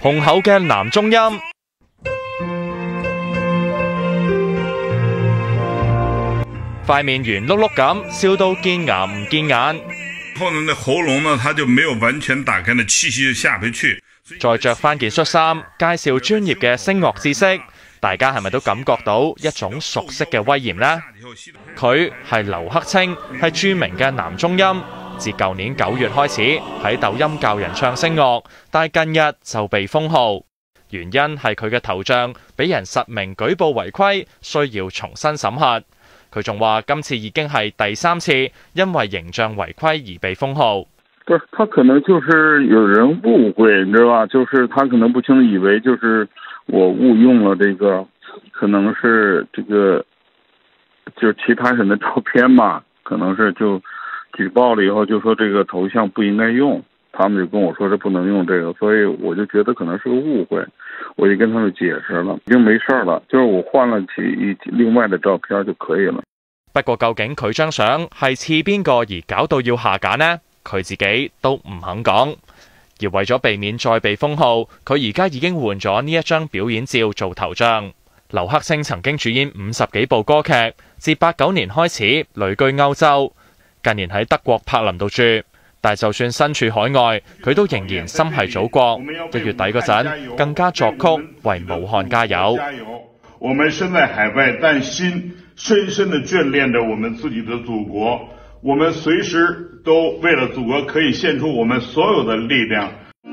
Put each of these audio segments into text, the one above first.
雄厚嘅男中音。塊面圓碌碌咁，笑到見牙唔見眼。 後呢，那喉嚨呢，它就沒有完全打開，那氣息就下不去。 再着翻件恤衫，介紹專業嘅聲樂知識，大家係咪都感覺到一種熟悉嘅威嚴呢？佢係劉克清，係著名嘅男中音，自舊年9月開始喺抖音教人唱聲樂，但係近日就被封號，原因係佢嘅頭像俾人實名舉報違規，需要重新審核。佢仲話今次已經係第3次因為形象違規而被封號。 不是，他可能就是有人誤會，你知道吧？就是他可能不清楚，以為就是我誤用了這個，可能是這個就是其他人的照片嘛，可能是就舉報了以後就說這個頭像不應該用，他們就跟我說這不能用這個，所以我就覺得可能是個誤會，我就跟他們解釋了，已經沒事了，就是我換了另外的照片就可以了。 不過究竟佢張相係似邊個而搞到要下架呢？佢自己都唔肯講。而為咗避免再被封號，佢而家已經換咗呢一張表演照做頭像。劉克清曾經主演50幾部歌劇，自89年開始旅居歐洲，近年喺德國柏林度住。但就算身處海外，佢都仍然心繫祖國。1月底嗰陣，更加作曲為武漢加油。 我們身在海外，但心深深地眷戀着我們自己的祖國。我們隨時都為了祖國可以獻出我們所有的力量。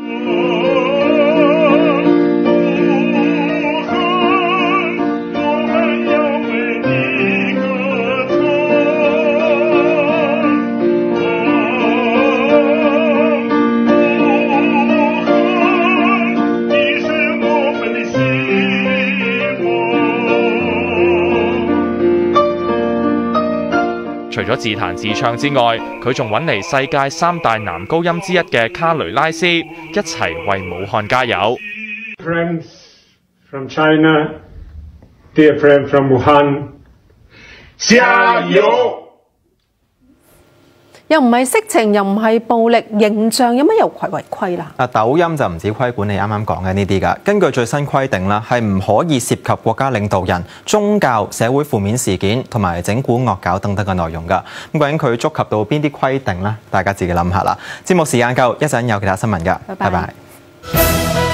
除咗自彈自唱之外，佢仲揾嚟世界3大男高音之一嘅卡雷拉斯一齊為武漢加油。 Friends from China, dear friend from Wuhan， 加油！ 又唔係色情，又唔係暴力，形象有乜又違規啦？ 抖音就唔止規管你啱啱講嘅呢啲㗎。根據最新規定啦，係唔可以涉及國家領導人、宗教、社會負面事件同埋整蠱惡搞等等嘅內容㗎。咁究竟佢觸及到邊啲規定呢？大家自己諗下啦。節目時間夠，一陣有其他新聞㗎。拜拜。